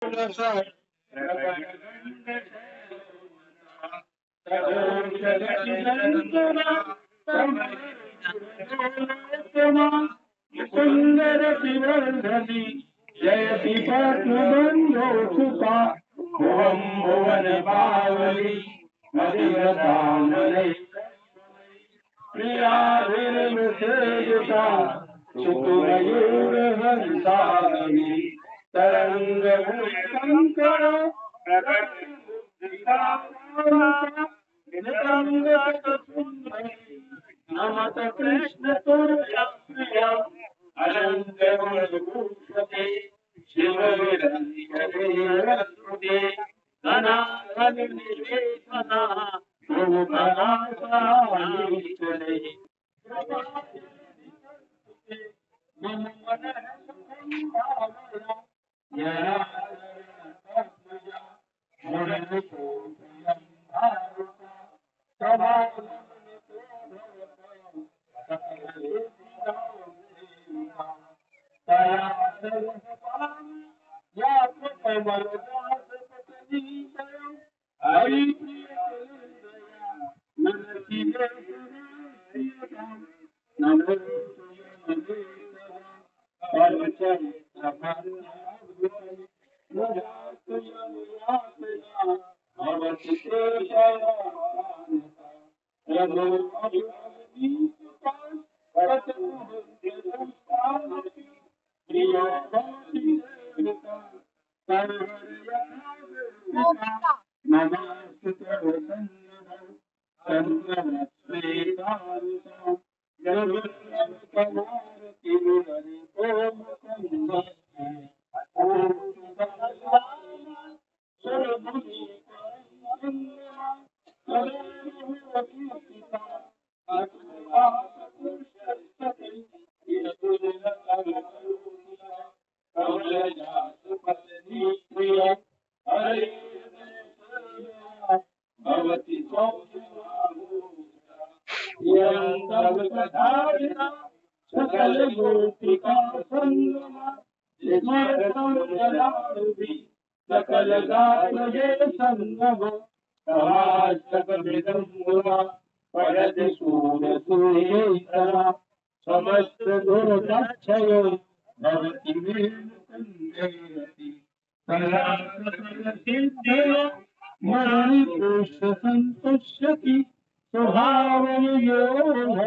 सुंदर शिवर्धनी जयति पद्मबंधो सुता भुवं भुवन पावनी मदिवतामलय प्रिया विरमुसेयुता सुतुमयूरहंसावनी तरंग शंकर प्रकट नमत कृष्ण तुर्या प्रिया अनंत गुणभूषते शिव विरंते अनाहन निवेदना भूपनाशालीचले मम मन सकल गोपिका संगमा सकल गाये संगम परद सूर सुरेतरा समस्त दुर्दक्षयो भवति मेलकन्देरति सकल सिद्धयो मरणि पुष्ट संतुष्यति स्वभावयो